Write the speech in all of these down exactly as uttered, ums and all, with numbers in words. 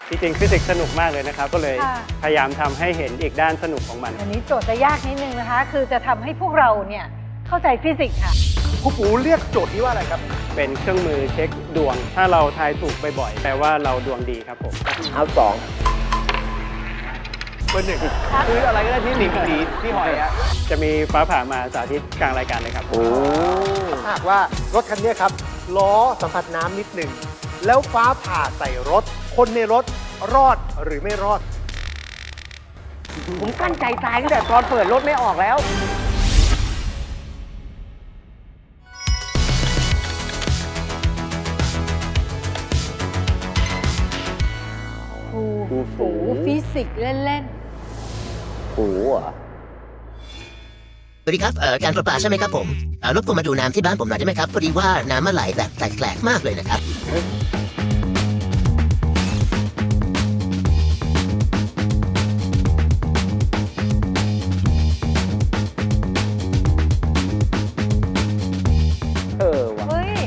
จริงๆฟิสิกส์สนุกมากเลยนะครับก็เลยพยายามทำให้เห็นอีกด้านสนุกของมันอันนี้โจทย์จะยากนิดนึงนะคะคือจะทำให้พวกเราเนี่ยเข้าใจฟิสิกส์ค่ะครูปูเรียกโจทย์นี้ว่าอะไรครับเป็นเครื่องมือเช็คดวงถ้าเราทายถูกบ่อยๆแปลว่าเราดวงดีครับผมเอาสองเบอร์หนึ่งคืออะไรก็ได้ที่หนีหนีที่หอยอะจะมีฟ้าผ่ามาสาธิตกลางรายการเลยครับโอ้หากว่ารถคันนี้ครับล้อสัมผัสน้ำนิดหนึ่งแล้วฟ้าผ่าใส่รถคนในรถรอดหรือไม่รอดผมกั้นใจตายตั้งแต่ตอนเปิดรถไม่ออกแล้วครูฝูฟิสิกส์เล่นๆฝูอ่ะสวัสดีครับเอ่อการประปาใช่ไหมครับผมเอ่อรบกวนมาดูน้ำที่บ้านผมหน่อยได้ไหมครับพอดีว่าน้ำมันไหลแบบแปลกๆมากเลยนะครับเออว่ะเฮ้ย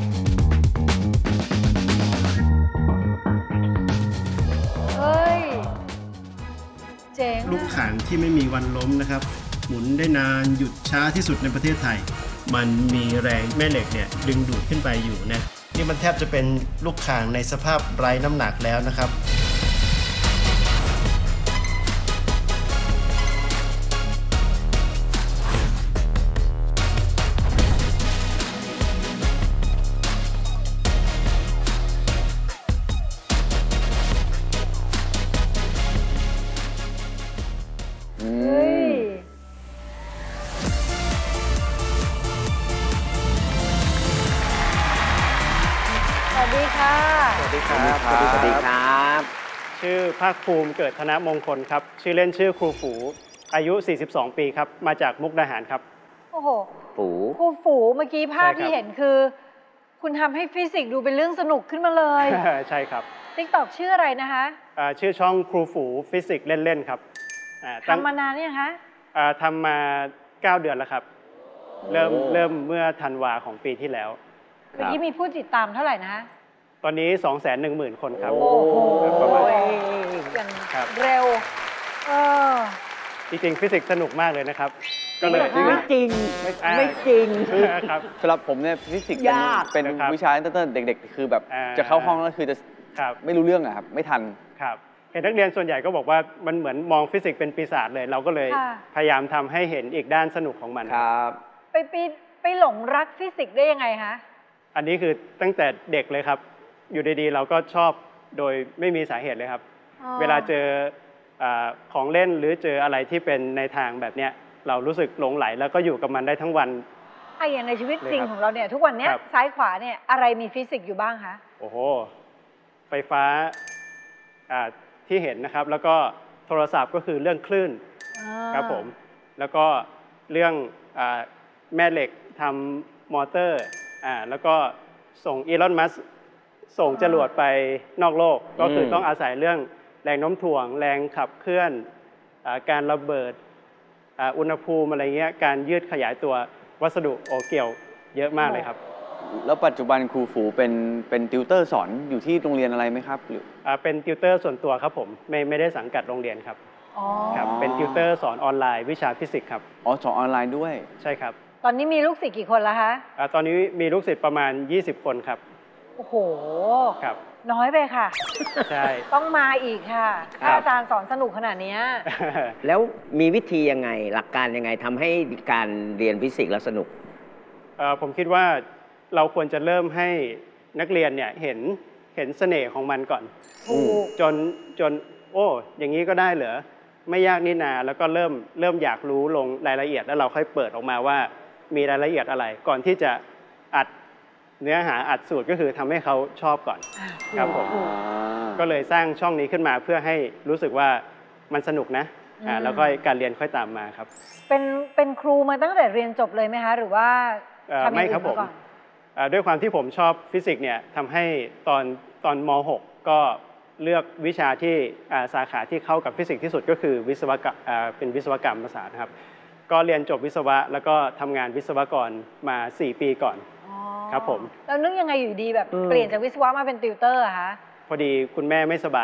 เฮ้ยเจ๋งลูกข่างที่ไม่มีวันล้มนะครับหมุนได้นานหยุดช้าที่สุดในประเทศไทยมันมีแรงแม่เหล็กเนี่ยดึงดูดขึ้นไปอยู่นะนี่มันแทบจะเป็นลูกข่างในสภาพไร้น้ำหนักแล้วนะครับสวัสดีค่ะสวัสดีครับสวัสดีครับชื่อภาคภูมิเกิดธนมงคลครับชื่อเล่นชื่อครูฝูอายุสี่สิบสองปีครับมาจากมุกดาหารครับโอ้โหฝูครูฝูเมื่อกี้ภาพที่เห็นคือคุณทำให้ฟิสิกส์ดูเป็นเรื่องสนุกขึ้นมาเลยใช่ครับติ๊กต็อกชื่ออะไรนะคะชื่อช่องครูฝูฟิสิกส์เล่นๆครับทำมานานยังคะทำมาเก้าเดือนแล้วครับเริ่มเริ่มเมื่อธันวาของปีที่แล้วเมื่อกี้มีผู้ติดตามเท่าไหร่นะตอนนี้ สองแสนหนึ่งหมื่น คนครับโอ้โหประมาณอย่างเร็วเออจริงๆฟิสิกส์สนุกมากเลยนะครับก็เลยไม่จริงไม่จริงครับสำหรับผมเนี่ยฟิสิกส์เป็นวิชาตั้งแต่เด็กๆคือแบบจะเข้าห้องแล้วคือจะไม่รู้เรื่องอะครับไม่ทันครับเห็นนักเรียนส่วนใหญ่ก็บอกว่ามันเหมือนมองฟิสิกส์เป็นปีศาจเลยเราก็เลยพยายามทำให้เห็นอีกด้านสนุกของมันครับไปปีไปหลงรักฟิสิกส์ได้ยังไงคะอันนี้คือตั้งแต่เด็กเลยครับอยู่ดีๆเราก็ชอบโดยไม่มีสาเหตุเลยครับเวลาเจอของเล่นหรือเจออะไรที่เป็นในทางแบบเนี้ยเรารู้สึกหลงไหลแล้วก็อยู่กับมันได้ทั้งวันไอ้อย่างในชีวิตจริงของเราเนี่ยทุกวันเนี้ยซ้ายขวาเนี่ยอะไรมีฟิสิกส์อยู่บ้างคะโอ้โหไฟฟ้าที่เห็นนะครับแล้วก็โทรศัพท์ก็คือเรื่องคลื่นครับผมแล้วก็เรื่องแม่เหล็กทำมอเตอร์แล้วก็ส่งอีลอนมัสก์ส่งจรวดไปนอกโลกก็คือต้องอาศัยเรื่องแรงโน้มถ่วงแรงขับเคลื่อนการระเบิดอุณหภูมิอะไรเงี้ยการยืดขยายตัววัสดุโอเกี่ยวเยอะมากเลยครับแล้วปัจจุบันครูฝูเป็นเป็นติวเตอร์สอนอยู่ที่โรงเรียนอะไรไหมครับหรือเป็นติวเตอร์ส่วนตัวครับผมไม่ไม่ได้สังกัดโรงเรียนครับครับเป็นติวเตอร์สอนออนไลน์วิชาฟิสิกส์ครับอ๋อสอนออนไลน์ด้วยใช่ครับตอนนี้มีลูกศิษย์กี่คนแล้วคะตอนนี้มีลูกศิษย์ประมาณยี่สิบคนครับโอ้โหครับน้อยไปค่ะใช่ต้องมาอีกค่ะอาจารย์สอนสนุกขนาดนี้แล้วมีวิธียังไงหลักการยังไงทำให้การเรียนฟิสิกส์แล้วสนุกผมคิดว่าเราควรจะเริ่มให้นักเรียนเนี่ยเห็นเห็นเสน่ห์ของมันก่อนจนจนโอ้อย่างนี้ก็ได้เหรอไม่ยากนี่นาแล้วก็เริ่มเริ่มอยากรู้ลงรายละเอียดแล้วเราค่อยเปิดออกมาว่ามีรายละเอียดอะไรก่อนที่จะอัดเนื้อหาอัดสูตรก็คือทำให้เขาชอบก่อนครับผมก็เลยสร้างช่องนี้ขึ้นมาเพื่อให้รู้สึกว่ามันสนุกนะแล้วก็การเรียนค่อยตามมาครับเป็นเป็นครูมาตั้งแต่เรียนจบเลยไหมคะหรือว่าทำไม่ครับผมด้วยความที่ผมชอบฟิสิกส์เนี่ยทำให้ตอนตอนม หก ก็เลือกวิชาที่สาขาที่เข้ากับฟิสิกส์ที่สุดก็คือวิศวกรรมเป็นวิศวกรรมศาสตร์ครับก็เรียนจบวิศวะแล้วก็ทำงานวิศวกรมาสี่ปีก่อนครับผมแล้วนึกยังไงอยู่ดีแบบเปลี่ยนจากวิศวะมาเป็นติวเตอร์อะคะพอดีคุณแม่ไม่สบาย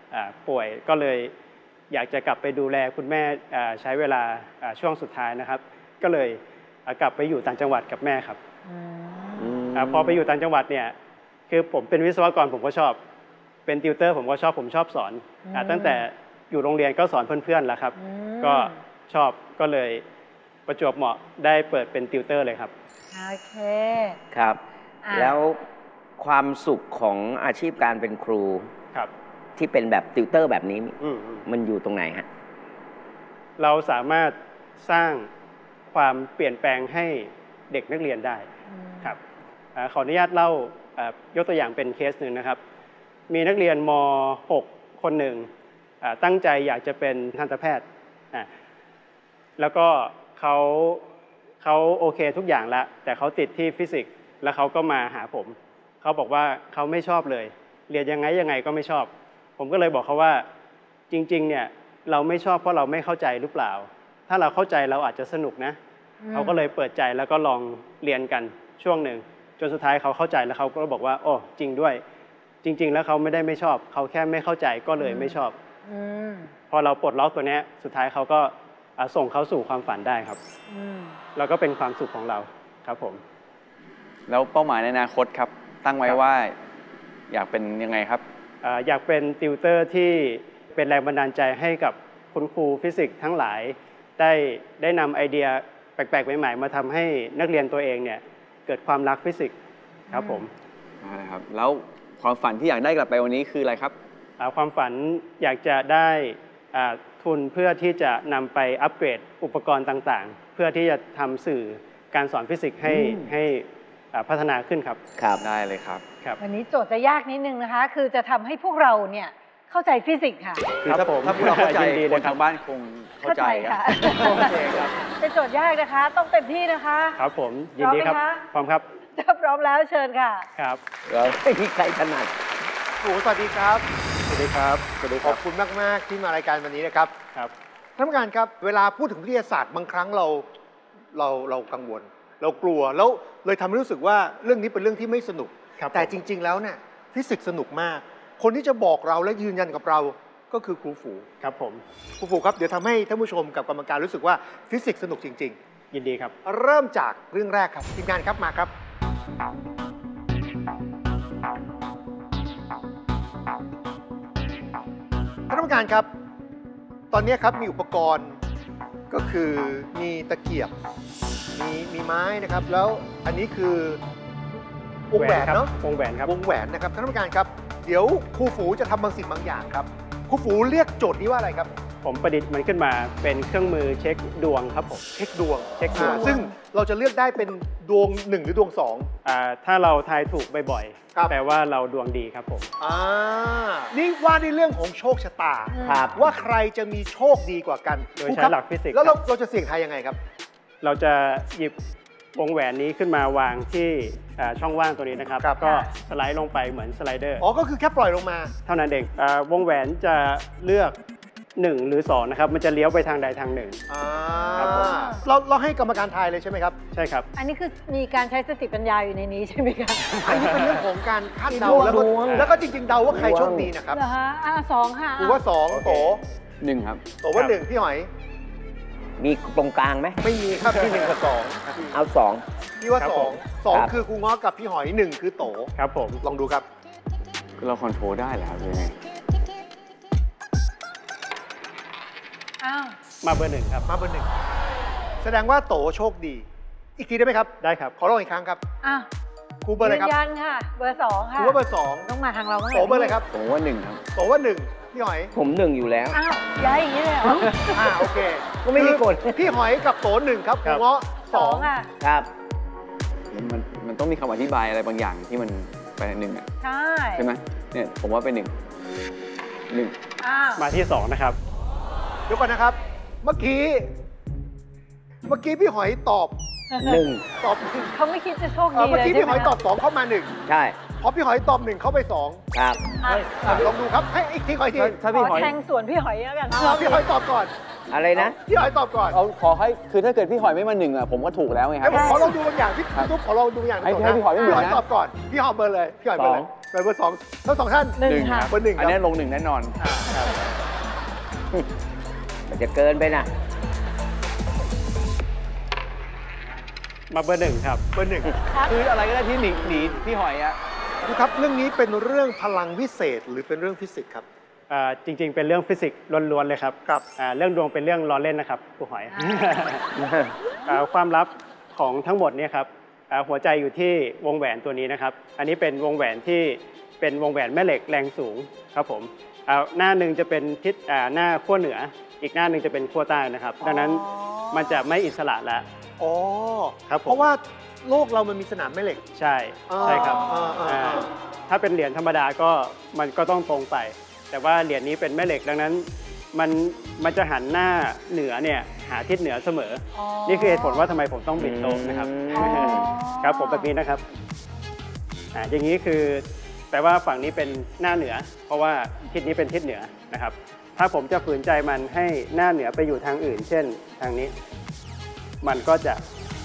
อ่าป่วยก็เลยอยากจะกลับไปดูแลคุณแม่อ่าใช้เวลาอ่าช่วงสุดท้ายนะครับ ก็เลยอ่ากลับไปอยู่ต่างจังหวัดกับแม่ครับอาพอไปอยู่ต่างจังหวัดเนี่ยคือผมเป็นวิศวกรผมก็ชอบเป็นติวเตอร์ผมก็ชอบผมชอบสอนอ่าตั้งแต่อยู่โรงเรียนก็สอนเพื่อนๆแล้วครับก็ชอบก็เลยประจวบเหมาะได้เปิดเป็นติวเตอร์เลยครับโอเคครับแล้วความสุขของอาชีพการเป็นครูครับที่เป็นแบบติวเตอร์แบบนี้มันอยู่ตรงไหนฮะเราสามารถสร้างความเปลี่ยนแปลงให้เด็กนักเรียนได้ครับขออนุญาตเล่ายกตัวอย่างเป็นเคสหนึ่งนะครับมีนักเรียนม หก คนหนึ่งตั้งใจอยากจะเป็นทันตแพทย์แล้วก็เขาเขาโอเคทุกอย่างแล้วแต่เขาติดที่ฟิสิกส์แล้วเขาก็มาหาผมเขาบอกว่าเขาไม่ชอบเลยเรียนยังไงยังไงก็ไม่ชอบผมก็เลยบอกเขาว่าจริงๆเนี่ยเราไม่ชอบเพราะเราไม่เข้าใจหรือเปล่าถ้าเราเข้าใจเราอาจจะสนุกนะเขาก็เลยเปิดใจแล้วก็ลองเรียนกันช่วงหนึ่งจนสุดท้ายเขาเข้าใจแล้วเขาก็บอกว่าโอ้จริงด้วยจริงๆแล้วเขาไม่ได้ไม่ชอบเขาแค่ไม่เข้าใจก็เลยไม่ชอบพอเราปลดล็อกตัวนี้สุดท้ายเขาก็ส่งเขาสู่ความฝันได้ครับแล้วก็เป็นความสุขของเราครับผมแล้วเป้าหมายในอนาคตครับตั้งไว้ว่าอยากเป็นยังไงครับอยากเป็นติวเตอร์ที่เป็นแรงบันดาลใจให้กับคุณครูฟิสิกส์ทั้งหลายได้ได้นำไอเดียแปลกๆใหม่ๆมาทำให้นักเรียนตัวเองเนี่ยเกิดความรักฟิสิกส์ครับผมครับแล้วความฝันที่อยากได้กลับไปวันนี้คืออะไรครับความฝันอยากจะได้ทุนเพื่อที่จะนำไปอัปเกรดอุปกรณ์ต่างๆเพื่อที่จะทำสื่อการสอนฟิสิกส์ให้ให้พัฒนาขึ้นครับครับได้เลยครับวันนี้โจทย์จะยากนิดนึงนะคะคือจะทำให้พวกเราเนี่ยเข้าใจฟิสิกส์ค่ะคือถ้าถ้าพวกเราเข้าใจคนทางบ้านคงเข้าใจค่ะโอเคครับเป็นโจทย์ยากนะคะต้องเต็มที่นะคะครับผมยินดีครับพร้อมครับถ้าพร้อมแล้วเชิญค่ะครับไม่มีใครถนัดโอ้สวัสดีครับสวัสดีครับสวัสดีขอบคุณมากๆที่มารายการวันนี้นะครับครับท่านผู้การครับเวลาพูดถึงวิทยาศาสตร์บางครั้งเราเราเรากังวลเรากลัวแล้วเลยทำให้รู้สึกว่าเรื่องนี้เป็นเรื่องที่ไม่สนุกแต่จริงๆแล้วเนี่ยฟิสิกส์สนุกมากคนที่จะบอกเราและยืนยันกับเราก็คือครูฝูครับผมครูฝูครับเดี๋ยวทำให้ท่านผู้ชมกับกรรมการรู้สึกว่าฟิสิกส์สนุกจริงๆยินดีครับเริ่มจากเรื่องแรกครับทีมงานครับมาครับท่านผู้การครับตอนนี้ครับมีอุปกรณ์ก็คือมีตะเกียบมีมีไม้นะครับแล้วอันนี้คือวงแหวนเนาะวงแหวนครับวงแหวนนะครับท่านผู้การครับเดี๋ยวครูฝูจะทำบางสิ่งบางอย่างครับครูฝูเรียกโจทย์นี้ว่าอะไรครับผมประดิษฐ์มันขึ้นมาเป็นเครื่องมือเช็คดวงครับผมเช็คดวงเช็คดวงซึ่งเราจะเลือกได้เป็นดวงหนึ่งหรือดวงสองอ่าถ้าเราทายถูกบ่อยๆแปลว่าเราดวงดีครับผมอ่านี่ว่าในเรื่องของโชคชะตาครับว่าใครจะมีโชคดีกว่ากันโดยใช้หลักฟิสิกส์แล้วเราเราจะเสี่ยงทายยังไงครับเราจะหยิบวงแหวนนี้ขึ้นมาวางที่ช่องว่างตัวนี้นะครับก็สไลด์ลงไปเหมือนสไลเดอร์อ๋อก็คือแค่ปล่อยลงมาเท่านั้นเองวงแหวนจะเลือกหนึ่งหรือสองนะครับมันจะเลี้ยวไปทางใดทางหนึ่งครับผมเราเราให้กรรมการทายเลยใช่ไหมครับใช่ครับอันนี้คือมีการใช้สติปัญญาอยู่ในนี้ใช่ไหมครับอันนี้เป็นเรื่องของการคาดเดาแล้วก็แล้วก็จริงๆเดาว่าใครโชคดีนะครับเหรอฮะอ่าสองค่ะคือว่าสองโตหนึ่งครับโตว่าหนึ่งพี่หอยมีตรงกลางไหมไม่มีครับพี่หนึ่งกับสองเอาสองพี่ว่าสองสองคือครูง้อกับพี่หอยหนึ่งคือโตครับผมลองดูครับเราคอนโทรลได้เหรอครับยังไงอ้าวมาเบอร์หนึ่งครับมาเบอร์หนึ่งแสดงว่าโตโชคดีอีกทีได้ไหมครับได้ครับขอลองอีกครั้งครับอ้าวครูเบอร์อะไรครับยืนยันค่ะเบอร์สองค่ะครูว่าเบอร์สองต้องมาทางเราโตเบอร์อะไรครับโตว่าหนึ่งครับโตว่าหนึ่งพี่หอยผมหนึ่งอยู่แล้วอ้าวย้ายอย่างนี้เลยเหรออ่าโอเคก็ไม่มีกฎพี่หอยกับโตหนึ่งครับครูง้อสองอ่ะครับมันมันต้องมีคำอธิบายอะไรบางอย่างที่มันไปหนึ่งอ่ะใช่ใช่ไหมเนี่ยผมว่าเป็นหนึ่งหนึ่งมาที่สองนะครับเดี๋ยวก่อนนะครับเมื่อกี้เมื่อกี้พี่หอยตอบหนึ่งตอบหนึ่งเขาไม่คิดจะโชคดีเลยเมื่อกี้พี่หอยตอบสองเข้ามาหนึ่งใช่พอพี่หอยตอบหนึ่งเข้าไปสองครับลองดูครับให้อีกทีหอยทีถ้าพี่หอยแทงสวนพี่หอยแล้วกันพี่หอยตอบก่อนอะไรนะพี่หอยตอบก่อนเอาขอให้คือถ้าเกิดพี่หอยไม่มาหนึ่งอ่ะผมก็ถูกแล้วไงครับขอลองดูบางอย่างพี่ทุกขอลองดูอย่างให้พี่หอยไม่เหมือนนะตอบก่อนพี่หอยเบอร์เลยพี่หอยเบอร์เลยเบอร์สองทั้งสองท่านหนึ่งค่ะเบอร์หนึ่งคอัรันบนี้ลงหนึ่งแน่นอนอ่าครับมันจะเกินไปนะมาเบอร์หนึ่งครับเบอร์หนึ่งคืออะไรก็ได้ที่หนีหนีพี่หอยอะครูครับเรื่องนี้เป็นเรื่องพลังวิเศษหรือเป็นเรื่องฟิสิกส์ครับอ่าจริง ๆ เป็นเรื่องฟิสิกส์ล้วนๆเลยครับครับอ่าเรื่องดวงเป็นเรื่องล้อเล่นนะครับครูหอย อ่าความลับของทั้งหมดเนี่ยครับอ่าหัวใจอยู่ที่วงแหวนตัวนี้นะครับ อันนี้เป็นวงแหวนที่เป็นวงแหวนแม่เหล็กแรงสูงครับผมอ่าหน้าหนึ่งจะเป็นทิศอ่าหน้าขั้วเหนือ อีกหน้าหนึ่งจะเป็นขั้วใต้นะครับ ดังนั้นมันจะไม่อิสระแล้วอ๋อครับผมเพราะว่าโลกเรามันมีสนามแม่เหล็กใช่อ่าใช่ครับอ่าอ่าอ่าอ่าถ้าเป็นเหรียญธรรมดาก็มันก็ต้องตรงไป แต่ว่าเหรียญนี้เป็นแม่เหล็กดังนั้นมันมันจะหันหน้าเหนือเนี่ยหาทิศเหนือเสมอออ๋อนี่คือเหตุผลว่าทำไมผมต้องบิดโต๊ะนะครับอ๋อครับผมแบบนี้นะครับอ่าอย่างนี้คือแปลว่าฝั่งนี้เป็นหน้าเหนือ เพราะว่าทิศนี้เป็นทิศเหนือนะครับ ถ้าผมจะฝืนใจมันให้หน้าเหนือไปอยู่ทางอื่น เช่นทางนี้ มันก็จะ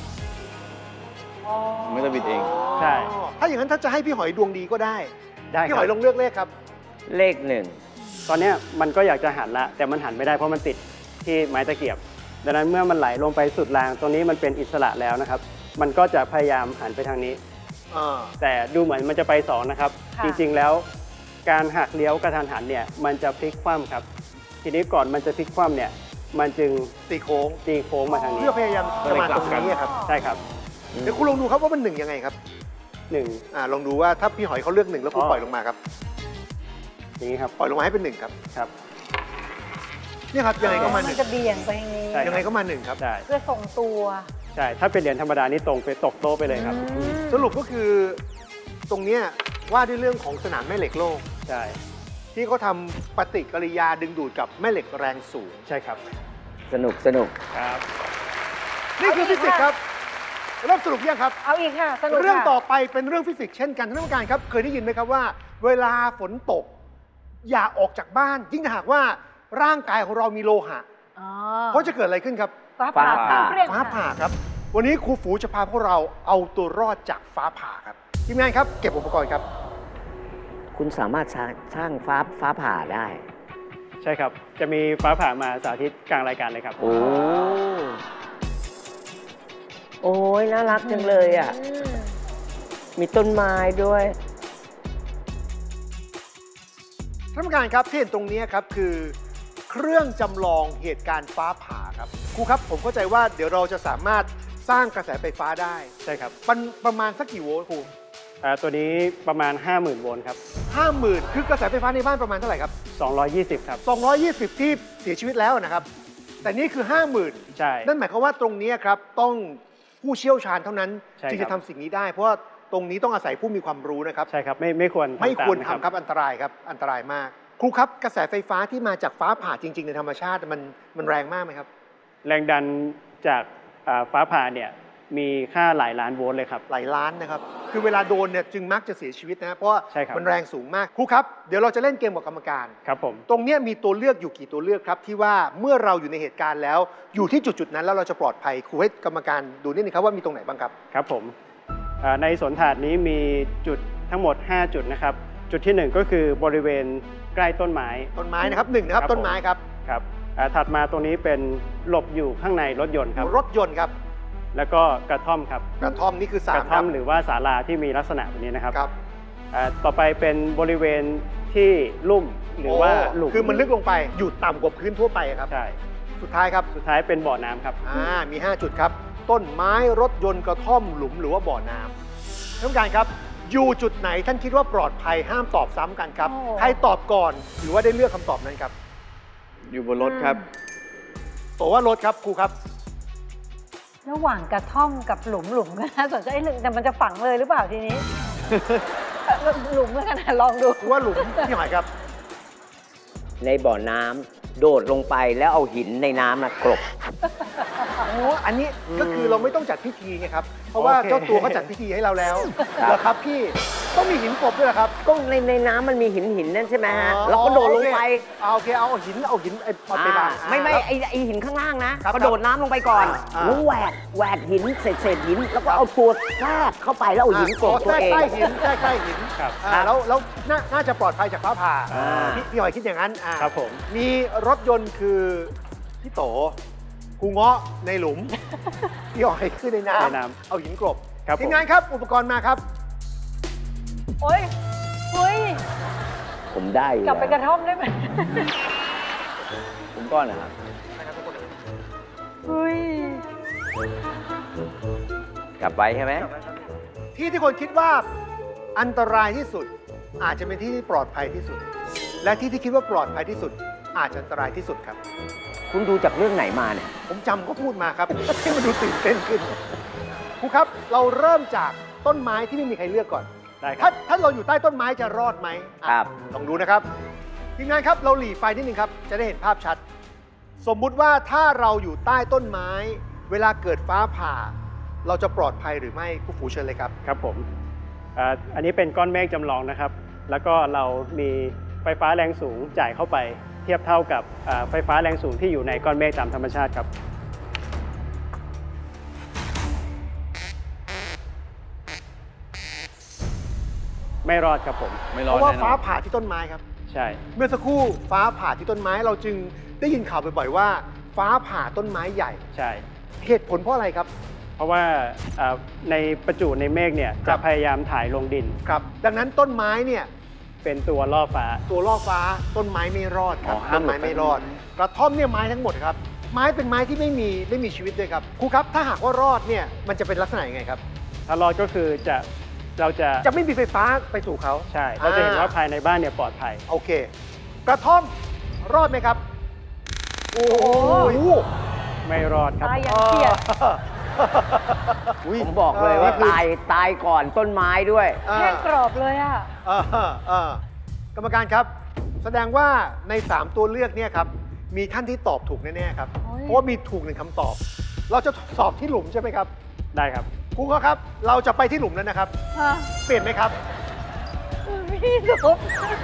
ไม่ต้องบิดเองใช่ถ้าอย่างนั้นถ้าจะให้พี่หอยดวงดีก็ได้ได้พี่คหรัอบ ยลองเลือกเลขครับเลขหนึ่งตอนเนี้ยมันก็อยากจะหันละแต่มันหันไม่ได้เพราะมันติดที่ไม้ตะเกียบ ดังนั้นเมื่อมันไหลลงไปสุดรางตรงนี้มันเป็นอิสระแล้วนะครับ มันก็จะพยายามหันไปทางนี้อ่าแต่ดูเหมือนมันจะไปสองนะครับค่ะจริงๆแล้วการหักเลี้ยวกระทันหันเนี่ยมันจะพลิกคว่ำครับ ทีนี้ก่อนมันจะพลิกคว่ำเนี่ยมันจึงตีโค้งตีโค้งมาทางนี้เพื่อพยายามจะมาตรงนี้ครับใช่ครับเดี๋ยวคุณลองดูครับว่ามันหนึ่งยังไงครับหนึ่งอ่าลองดูว่าถ้าพี่หอยเขาเลือกหนึ่งแล้วคุณอ๋อปล่อยลงมาครับอย่างนี้ครับปล่อยลงมาให้เป็นหนึ่งครับครับเนี่ยครับยังไงก็มาหมันึ่นงจะเบี่ยงไปทางนี้ใช่ยังไงก็มาหนึ่งครับใช่เพื่อส่งตัวใช่ถ้าเป็นเหรียญธรรมดานี่ตรงไปตกโต๊ะไปเลยครับอืมสรุปก็คือตรงเนี้ยว่าด้วยเรื่องของสนามแม่เหล็กโลกใช่ที่เขาทำปฏิกิริยาดึงดูดกับแม่เหล็กแรงสูงใช่ครับสนุกสนุกครับนี่คือฟิสิกส์ครับเริ่มสรุปยังครับเอาอีกค่ะสนุกเรื่องค่ะต่อไปเป็นเรื่องฟิสิกส์เช่นกันท่านผู้การครับ เคยได้ยินไหมครับว่า เวลาฝนตก อย่าออกจากบ้านยิ่งถ้าหากว่าร่างกายของเรามีโลหะอ๋อเพราะจะเกิดอะไรขึ้นครับฟ้าผ่าฟ้าผ่าเปรี้ยงฟ้าผ่าครับ วันนี้ครูฝูจะพาพวกเราเอาตัวรอดจากฟ้าผ่าครับทีมงานครับเก็บอุปกรณ์ครับคุณสามารถสร้างสร้างฟ้าฟ้าผ่าได้ใช่ครับ จะมีฟ้าผ่ามาสาธิตกลางรายการเลยครับโอ้ โอ้ยน่ารักจังเลยอ่ะอืมมีต้นไม้ด้วยท่านผู้การครับที่เห็นตรงนี้ครับคือเครื่องจำลองเหตุการณ์ฟ้าผ่าครับครูครับผมเข้าใจว่าเดี๋ยวเราจะสามารถสร้างกระแสไฟฟ้าได้ใช่ครับมันประมาณสักกี่โวลต์ครูอ่าตัวนี้ประมาณ ห้าหมื่น โวลต์ครับห้าหมื่นคือกระแสไฟฟ้าในบ้านประมาณเท่าไหร่ครับสองร้อยยี่สิบ ครับสองร้อยยี่สิบที่เสียชีวิตแล้วนะครับ แต่นี่คือ ห้าหมื่นใช่นั่นหมายความว่าตรงนี้ครับต้องผู้เชี่ยวชาญเท่านั้นใช่ครับจึงจะทำสิ่งนี้ได้ เพราะว่าตรงนี้ต้องอาศัยผู้มีความรู้นะครับใช่ครับ ไม่ไม่ควรทำไม่ควรตาทำครับอันตรายครับอันตรายมาก ครูครับกระแสไฟฟ้าที่มาจากฟ้าผ่าจริง ๆ ในธรรมชาติมันมันแรงมากไหมครับแรงดันจากอ่าฟ้าผ่าเนี่ยมีค่าหลายล้านโวลต์เลยครับหลายล้านนะครับ คือเวลาโดนเนี่ยจึงมักจะเสียชีวิตนะเพราะว่าใช่ครับมันแรงสูงมาก ครูครับ เดี๋ยวเราจะเล่นเกมกับกรรมการครับผมตรงเนี้ยมีตัวเลือกอยู่กี่ตัวเลือกครับ ที่ว่าเมื่อเราอยู่ในเหตุการณ์แล้ว อยู่ที่จุดๆนั้นแล้วเราจะปลอดภัย ครูให้กรรมการดูนิดนึงครับว่ามีตรงไหนบ้างครับครับผมอ่าในสนถาดนี้มีจุดทั้งหมด ห้า จุดนะครับ จุดที่หนึ่งก็คือบริเวณใกล้ต้นไม้ต้นไม้นะครับหนึ่งนะครับครับต้นไม้ครับครับอ่าถัดมาตรงนี้เป็นหลบอยู่ข้างในรถยนต์ครับรถยนต์ครับแล้วก็กระท่อมครับกระท่อมนี่คือสาก มระคท่อรับมหรือว่าศาลาที่มีลักษณะแบบนี้นะครับครับอ่าต่อไปเป็นบริเวณที่ลุ่มหรือว่าหลุมคือมันลึกลงไปอยู่ต่ำกว่าพื้นทั่วไปครับใช่สุดท้ายครับสุดท้ายเป็นบ่อน้ำครับอ่ามี ห้า จุดครับ ต้นไม้รถยนต์กระท่อมหลุมหรือว่าบ่อน้ำท่านผู้การครับ อยู่จุดไหนท่านคิดว่าปลอดภัยห้ามตอบซ้ำกันครับโอ้ใครตอบก่อนหรือว่าได้เลือกคำตอบนั้นครับอยู่บนรถครับตัวว่ารถครับครูครับระหว่างกระท่อมกับหลุมหลุมก็น่าสนใจหนึ่งแต่มันจะฝังเลยหรือเปล่าทีนี้ หลุมแล้วกันนะลองดูครูว่าหลุมพี่หอยครับในบ่อน้ำโดดลงไปแล้วเอาหินในน้ำนะกลบโอ้อันนี้ก็คือเราไม่ต้องจัดพิธีไงครับ เพราะว่าโอเคเจ้าตัวเขาจัดพิธีให้เราแล้วครับเหรอครับพี่ต้องมีหินกบด้วยเหรอครับก็ในในน้ำมันมีหินหินนั่นใช่ไหมฮะเราก็โดดลงไปเอาโอเคเอาหินเอาหินไอ้ปไปบ้างไม่ไม่ไอไอหินข้างล่างนะครับ กระโดดน้ำลงไปก่อนอ่าแล้วแหวกแหวกหินเศษเศษหิน แล้วก็เอาตัวแทรกเข้าไปแล้วเอาหินกดตัวเองใกล้หินใกล้ใกล้หินครับอ่าแล้วแล้วน่าน่าจะปลอดภัยจากฟ้าผ่าอ่าพี่พี่หอยคิดอย่างนั้นอ่าครับผมมีรถยนต์คือพี่โตกูเงาะในหลุม พี่หอยขึ้นในน้ในน้ำเอาหินกลบครับผมทีมงานครับอุปกรณ์มาครับโอ้ยเฮ้ยผมได้อยู่กลับไปกระท่อมได้ไหมผมก้อนนะครับเฮ้ยกลับไปใช่ไหมที่ที่คนคิดว่าอันตรายที่สุด อาจจะเป็นที่ที่ปลอดภัยที่สุด และที่ที่คิดว่าปลอดภัยที่สุด อาจจะอันตรายที่สุดครับคุณดูจากเรื่องไหนมาเนี่ยผมจำก็พูดมาครับ ให้มันดูตื่นเต้นขึ้นครูครับเราเริ่มจากต้นไม้ที่ไม่มีใครเลือกก่อนได้คถ้ารับถ้าเราอยู่ใต้ต้นไม้จะรอดไหมอ่ะครับลองดูนะครับทีมงานครับเราหลีไฟนิดนึงครับ จะได้เห็นภาพชัด สมมุติว่าถ้าเราอยู่ใต้ต้นไม้ เวลาเกิดฟ้าผ่า เราจะปลอดภัยหรือไม่ครูฟูเชิญเลยครับครับผมอ่าอันนี้เป็นก้อนเมฆจำลองนะครับ แล้วก็เรามีไฟฟ้าแรงสูงจ่ายเข้าไป เทียบเท่ากับอ่าไฟฟ้าแรงสูงที่อยู่ในก้อนเมฆตามธรรมชาติครับ ไม่รอดครับผมไม่รเพอดราะว่าแน่นฟ้าอนผ่าที่ต้นไม้ครับใช่เมื่อสักครู่ฟ้าผ่าที่ต้นไม้เราจึงได้ยินข่าวบ่อยๆว่า ฟ้าผ่าต้นไม้ใหญ่ใช่เหตุผลเพราะอะไรครับเพราะว่าอ่าในประจุในเมฆเนี่ยครัจะบพยายามถ่ายลงดินครับ ดังนั้นต้นไม้เนี่ยเป็นตัวล่อฟ้าตัวล่อฟ้าต้นไม้ไม่รอดครับอ๋อห้าต้มนไม้ไม่รอด กระท่อมเนี่ยไม้ทั้งหมดครับ ไม้เป็นไม้ที่ไม่มีไม่มีชีวิตด้วยครับครูครับถ้าหากว่ารอดเนี่ยมันจะเป็นลักษณะยังไงครับถ้ารอดก็คือจะเราจะจะไม่มีไฟฟ้าไปสู่เขาใช่ เราจะเห็นว่าอ่ภายในบ้านเนี่ยปลอดภัยโอเค กระท่อมรอดไหมครับ โอ้โหไม่รอดครับตายอย่างเฉียดผมบอกเลยว่าเออตายตายก่อนต้นไม้ด้วยอ่าแห้งกรอบเลยอ่ะเออเออเออกรรมการครับ แสดงว่าใน สาม ตัวเลือกเนี่ยครับ มีท่านที่ตอบถูกแน่ๆครับโอ้ยเพราะว่ามีถูกหนึ่งคำตอบ เราจะสอบที่หลุมใช่ไหมครับได้ครับครูครับ เราจะไปที่หลุมแล้วนะครับฮะเปลี่ยนไหมครับพี่สุบ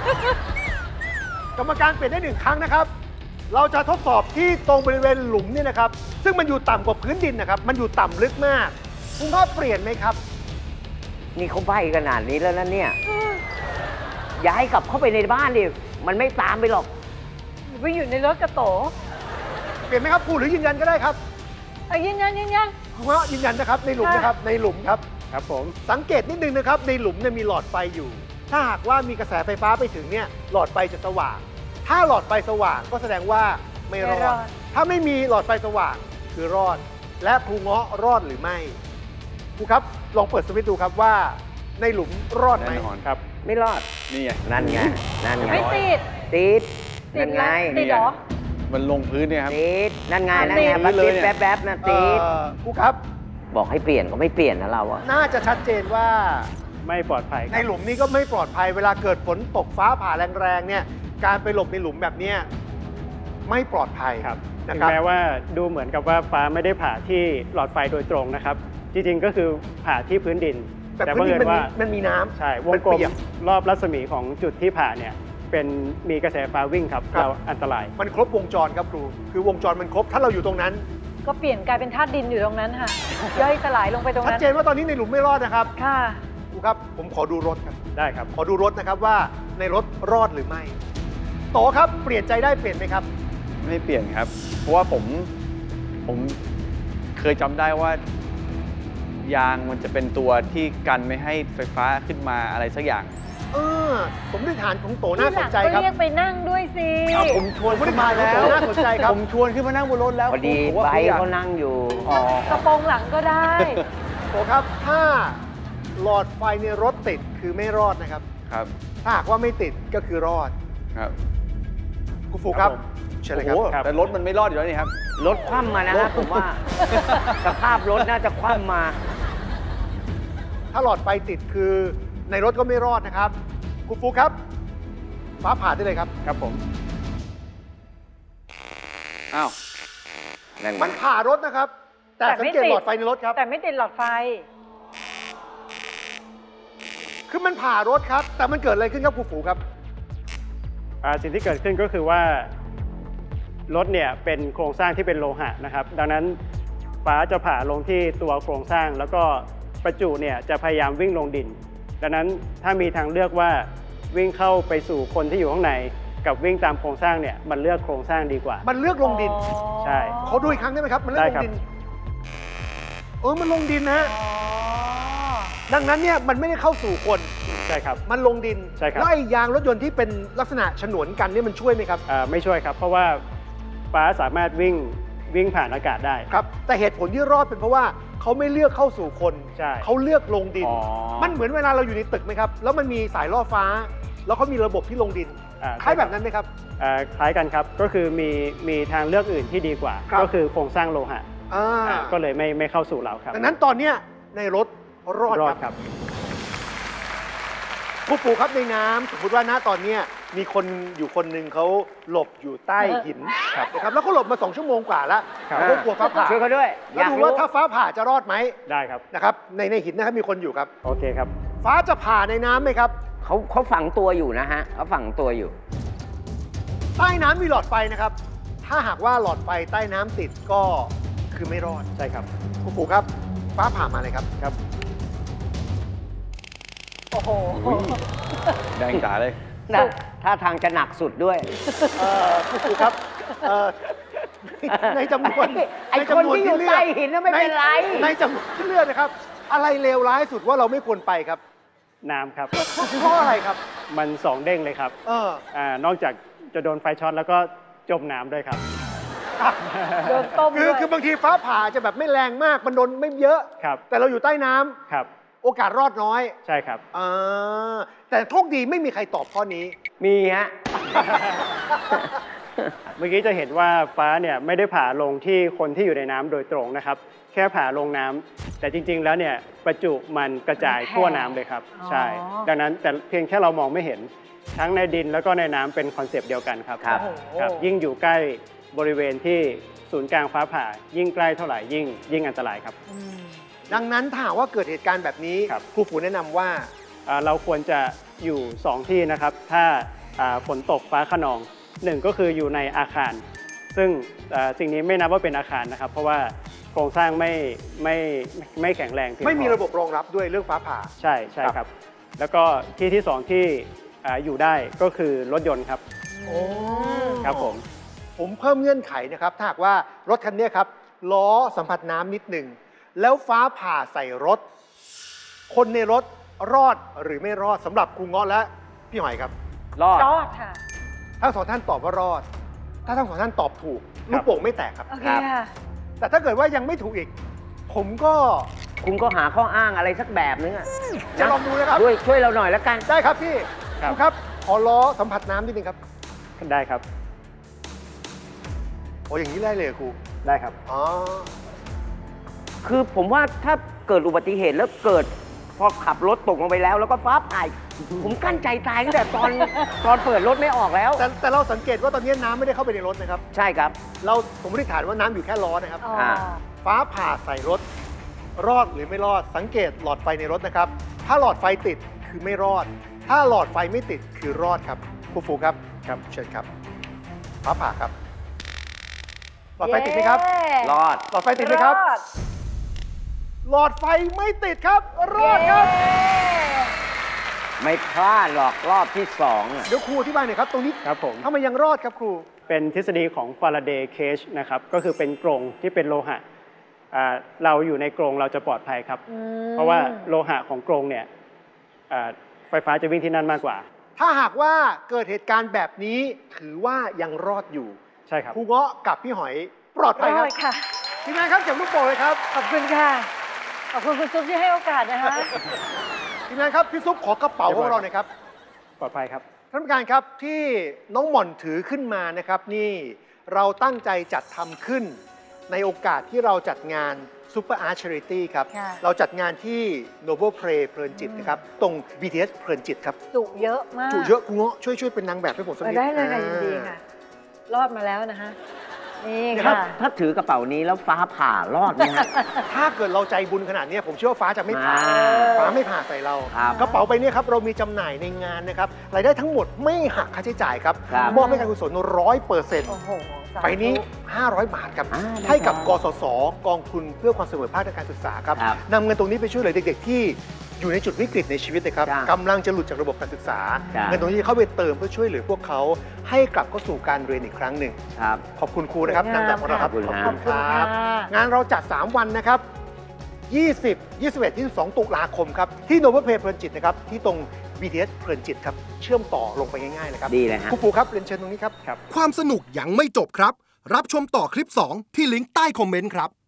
กรรมการเปลี่ยนได้หนึ่งครั้งนะครับ เราจะทดสอบที่ตรงบริเวณหลุมเนี่ยนะครับ ซึ่งมันอยู่ต่ำกว่าพื้นดินนะครับ มันอยู่ต่ำลึกมากคุณพ่อเปลี่ยนไหมครับนี่เขาใบขนาดนี้แล้วนะเนี่ย อย่าให้กลับเข้าไปในบ้านดิ มันไม่ตามไปหรอกไปอยู่ในรถกระโตเปลี่ยนไหมครับครูหรือยืนยันก็ได้ครับอ่ะยืนยันยืนยันคุณพ่อยืนยันนะครับในหลุมค่ะนะครับในหลุมครับครับผมสังเกตนิดนึงนะครับในหลุมเนี่ยมีหลอดไฟอยู่ ถ้าหากว่ามีกระแสไฟฟ้าไปถึงเนี่ยหลอดไฟจะสว่าง ถ้าหลอดไฟสว่างก็แสดงว่าไม่รอด ถ้าไม่มีหลอดไฟสว่างคือรอด และครูเงาะรอดหรือไม่ครูครับลองเปิดสวิตช์ดูครับว่าในหลุมรอดไหมแน่นอนครับไม่รอดนี่ไงนั่นไง นั่นไงไม่ติดติดตินั่ดนแล้ไงวติดเหรอมันลงพื้นเนี่ยครับติด นั่นไง นั่นติไงดบัตเลยติดเนี่ยแป๊บๆนะเอ่ติดอครูครับบอกให้เปลี่ยนก็ไม่เปลี่ยนนะเราอะน่าจะชัดเจนว่าไม่ปลอดภัยคในรับหลุมนี้ก็ไม่ปลอดภัย เวลาเกิดฝนตกฟ้าผ่าแรงๆเนี่ยการไปหลบในหลุมแบบเนี้ยไม่ปลอดภัยครับนะถึงครับแม้ว่าดูเหมือนกับว่าฟ้าไม่ได้ผ่าที่หลอดไฟโดยตรงนะครับ จริงๆก็คือผ่าที่พื้นดินแต่บัพื้นงดิเอินญมันมีว่ามันมีน้ำใช่วงมันกลมเปียกรอบรัศมีของจุดที่ผ่าเนี่ยเป็นมีกระแสฟ้าวิ่งครับครับเราอันตรายมันครบวงจรครับครู คือวงจรมันครบ ถ้าเราอยู่ตรงนั้นก็เปลี่ยนกลายเป็นธาตุดินอยู่ตรงนั้นค่ะ ย่อยสลายลงไปตรงชัดนั้นเจนว่าตอนนี้ในหลุมไม่รอดนะครับค่ะครูครับ ผมขอดูรถครับได้ครับขอดูรถนะครับว่าในรถรอดหรือไม่ โตครับ เปลี่ยนใจได้เปลี่ยนไหมครับไม่เปลี่ยนครับ เพราะว่าผม ผมเคยจำได้ว่า ยางมันจะเป็นตัวที่กันไม่ให้ไฟฟ้าขึ้นมาอะไรสักอย่างเออสมมติฐานของโตที่น่าหสลันงใจก็ครับเรียกไปนั่งด้วยสิเอาผมชวนขึ้นมาแล้วน่าสนใจครับผมชวนขึ้นมานั่งบนรถแล้วพอดีผมว่าใบเขาอยากเขานั่งอยู่อ๋อกระโปรงหลังก็ได้โตครับ ถ้าหลอดไฟในรถติดคือไม่รอดนะครับครับถ้าหากว่าไม่ติดก็คือรอดครับครูฟูครับครับผมเชิญเลยโอ้คโหรับแต่รถมันไม่รอดอยู่แล้วนี่ครับรถคว่ำมานะครับผมว่า สภาพรถน่าจะคว่ำมาถ้าหลอดไฟติดคือในรถก็ไม่รอดนะครับครูฟูครับ ฟ้าผ่าได้เลยครับครับผมอ้าวนั่นไงมันผ่ารถนะครับ แต่แต่สังไม่เกตติดหลอดไฟในรถครับแต่ไม่ติดหลอดไฟคือมันผ่ารถครับ แต่มันเกิดอะไรขึ้นครับครูฝูครับอ่าสิ่งที่เกิดขึ้นก็คือว่ารถเนี่ยเป็นโครงสร้างที่เป็นโลหะนะครับ ดังนั้นฟ้าจะผ่าลงที่ตัวโครงสร้าง แล้วก็ประจุเนี่ยจะพยายามวิ่งลงดิน ดังนั้นถ้ามีทางเลือกว่าวิ่งเข้าไปสู่คนที่อยู่ข้างในกับวิ่งตามโครงสร้างเนี่ยมันเลือกโครงสร้างดีกว่ามันเลือกลงดินใช่ขอดูอีกครั้งได้ไหมครับ มันเลือกได้ลครับงดินเออมันลงดินนะฮะดังนั้นเนี่ยมันไม่ได้เข้าสู่คนใช่ครับมันลงดินใช่ครับแล้วไอ้ยางรถยนต์ที่เป็นลักษณะฉนวนกันเนี่ยมันช่วยไหมครับอ่าไม่ช่วยครับ เพราะว่าฟ้าสามารถวิ่งวิ่งผ่านอากาศได้ครับ แต่เหตุผลที่รอดเป็นเพราะว่าเขาไม่เลือกเข้าสู่คนใช่เขาเลือกลงดินอ๋อมันเหมือนเวลาเราอยู่ในตึกไหมครับ แล้วมันมีสายล่อฟ้า แล้วเขามีระบบที่ลงดินอ่าคล้ายแบบนั้นไหมครับอ่าคล้ายกันครับ ก็คือมีมีทางเลือกอื่นที่ดีกว่าครับก็คือโครงสร้างโลหะอ่าอ่าก็เลยไม่ไม่เข้าสู่เราครับดังนั้นตอนเนี้ยในรถรอดรอคดรับครับครูปู่ครับในน้ำสมมติว่าณตอนเนี้ยมีคนอยู่คนหนึ่งเขาหลบอยู่ใต้หินครับนะครับแล้วเขาหลบมาสองชั่วโมงกว่าแล้วครับเขากลัวฟ้าผ่าช่วยเขาด้วยแล้วดูว่าถ้าฟ้าผ่าจะรอดไหมได้ครับนะครับในในหินนะครับมีคนอยู่ครับโอเคครับฟ้าจะผ่าในน้ำไหมครับเขาเขาฝังตัวอยู่นะฮะเขาฝังตัวอยู่ใต้น้ำมีหลอดไฟนะครับ ถ้าหากว่าหลอดไฟใต้น้ำติดก็คือไม่รอดใช่ครับครูปู่ครับ ฟ้าผ่ามาเลยครับครับโอ้โหแดงจ๋าเลยนะถ้าทางจะหนักสุดด้วยเอ่อครูปู่ครับเอ่อในในจำนวนไอ้คนที่อยู่ใต้หินน่ะไม่เป็นไรในจำนวนที่เลือกนะครับ อะไรเลวร้ายสุดว่าเราไม่ควรไปครับน้ำครับเพราะอะไรครับมันสองเด้งเลยครับเอออ่านอกจากจะโดนไฟช็อตแล้วก็จมน้ำด้วยครับโดนต้มคือด้วยคือบางทีฟ้าผ่าจะแบบไม่แรงมาก มันโดนไม่เยอะครับแต่เราอยู่ใต้น้ำครับโอกาสรอดน้อยใช่ครับอ่าแต่โชคดีไม่มีใครตอบข้อนี้มีฮะเมื่อกี้จะเห็นว่าฟ้าเนี่ยไม่ได้ผ่าลงที่คนที่อยู่ในน้ำโดยตรงนะครับ แค่ผ่าลงน้ำแต่จริงๆแล้วเนี่ยประจุมันกระจายทั่วน้ำเลยครับ ใช่ ดังนั้นแต่เพียงแค่เรามองไม่เห็นทั้งในดินแล้วก็ในน้ำเป็นคอนเซปต์เดียวกันครับครับครับยิ่งอยู่ใกล้บริเวณที่ศูนย์กลางฟ้าผ่า ยิ่งใกล้เท่าไหร่ยิ่งยิ่งอันตรายครับอืมดังนั้นถ้าหากว่าเกิดเหตุการณ์แบบนี้ครับครูฝูแนะนำว่าอ่าเราควรจะอยู่สองที่นะครับ ถ้าอ่าฝนตกฟ้าคะนองหนึ่งก็คืออยู่ในอาคาร ซึ่งอ่าสิ่งนี้ไม่นับว่าเป็นอาคารนะครับ เพราะว่าโครงสร้างไม่ไม่ไม่แข็งแรงเพียงพอไม่มีระบบรองรับด้วยเรื่องฟ้าผ่าใช่ใช่ครับครับ แล้วก็ที่ที่สองที่อ่าอยู่ได้ก็คือรถยนต์ครับโอ้ครับผมผมเพิ่มเงื่อนไขนะครับ ถ้าหากว่ารถคันเนี้ยครับ ล้อสัมผัสน้ำนิดหนึ่ง แล้วฟ้าผ่าใส่รถ คนในรถรอดหรือไม่รอดสำหรับครูเงาะและพี่หอยครับรอดรอดค่ะทั้งสองท่านตอบว่ารอด ถ้าทั้งสองท่านตอบถูกครัลูบกโป่งไม่แตกครับโอเคค่ะแต่ถ้าเกิดว่ายังไม่ถูกอีก ผมก็คุณก็หาข้ออ้างอะไรสักแบบนึงอะจะลองดูนะครับด้วยช่วยเราหน่อยแล้วกันได้ครับพี่ครับครูครับ ขอล้อสัมผัสน้ำนิดนึงครับได้ครับโอ้อย่างนี้ได้เลยเหรอครูได้ครับอ๋อคือผมว่าถ้าเกิดอุบัติเหตุแล้วเกิด พอขับรถตกลงไปแล้ว แล้วก็ฟ้าผ่าผมกั้นใจตายตั้งแต่ตอน ตอนเปิดรถไม่ออกแล้วแต่แต่เราสังเกตว่าตอนนี้น้ำไม่ได้เข้าไปในรถนะครับใช่ครับเราสมมติฐานว่าน้ำอยู่แค่ล้อนะครับอ๋ออ่าฟ้าผ่าใส่รถ รอดหรือไม่รอด สังเกตหลอดไฟในรถนะครับ ถ้าหลอดไฟติดคือไม่รอด ถ้าหลอดไฟไม่ติดคือรอดครับครูฟูครับ ครับ เชิญครับ ฟ้าผ่าครับ หลอดไฟติดไหมครับเย้รอดหลอดไฟติดไหมครับอดหลอดไฟไม่ติดครับ รอดครับเย้ไม่พลาดหรอกรอบที่สองอะเดี๋ยวครูอธิบายหน่อยครับ ตรงนี้ครับผมทำไมยังรอดครับครูเป็นทฤษฎีของฟาราเดย์เคจนะครับ ก็คือเป็นกรงที่เป็นโลหะอ่าเราอยู่ในกรงเราจะปลอดภัยครับอืมเพราะว่าโลหะของกรงเนี่ยอ่าไฟฟ้าจะวิ่งที่นั่นมากกว่าถ้าหากว่าเกิดเหตุการณ์แบบนี้ถือว่ายังรอดอยู่ใช่ครับครูเงาะกับพี่หอยปลอดรภัยคอรับดค่ะทีมงานครับเก็บลูกโป่งเลยครับขอบคุณค่ะ ขอบคุณคุณซุปที่ให้โอกาสนะคะทีมงานครับพี่ซุปขอกระเป๋าของเราหน่อยครับปลอดภัยครับท่านผู้การครับที่น้องหม่อนถือขึ้นมานะครับนี่เราตั้งใจจัดทำขึ้นในโอกาสที่เราจัดงาน Super Art Charity ครับค่ะเราจัดงานที่ Noble Play เพลินจิตนะครับตรง บี ที เอส เพลินจิตครับจุเยอะมากจุเยอะคุณเงาะช่วยช่วยเป็นนางแบบให้ผมสักเออนิดได้เลยค่ะอ่ายินดีค่ะ รอดมาแล้วนะคะนี่ถ้าค่ะถ้าถือกระเป๋านี้แล้วฟ้าผ่ารอดไหมฮะถ้าเกิดเราใจบุญขนาดนี้ผมเชื่อว่าฟ้าจะไม่ผ่าอ่าฟ้าไม่ผ่าใส่เราครับกระเป๋าใบนี้ครับเรามีจำหน่ายในงานนะครับรายได้ทั้งหมดไม่หักค่าใช้จ่ายครับครับมอบให้การกุศลร้อยเปอร์เซ็นต์โอ้โหสาธุไปนี้ ห้าร้อย บาทครับอ่าได้ให้กับครับกสศกองทุนเพื่อความเสมอภาคทางการศึกษาครับครับนำเงินตรงนี้ไปช่วยเหลือเด็กๆที่อยู่ในจุดวิกฤตในชีวิตนะครับครับกำลังจะหลุดจากระบบการศึกษาครับเงินตรงนี้จะเข้าไปเติมเพื่อช่วยเหลือพวกเขาให้กลับเข้าสู่การเรียนอีกครั้งหนึ่งครับขอบคุณครูนะครับสวยงามนางแบบของเราครับขอบคุณขอบครัคุบณครับ งานเราจัด สาม วันนะครับ ยี่สิบ ยี่สิบเอ็ด ยี่สิบสอง ตุลาคมครับ ที่โนเวอร์เพลย์เพลินจิตนะครับ ที่ตรง บี ที เอส เพลินจิตครับ เชื่อมต่อลงไปง่ายๆเลยครับดีเลยฮะครูปูครับเรียนเชิญตรงนี้ครับความสนุกยังไม่จบครับ รับชมต่อคลิป สอง ที่ลิงก์ใต้คอมเมนต์ครับ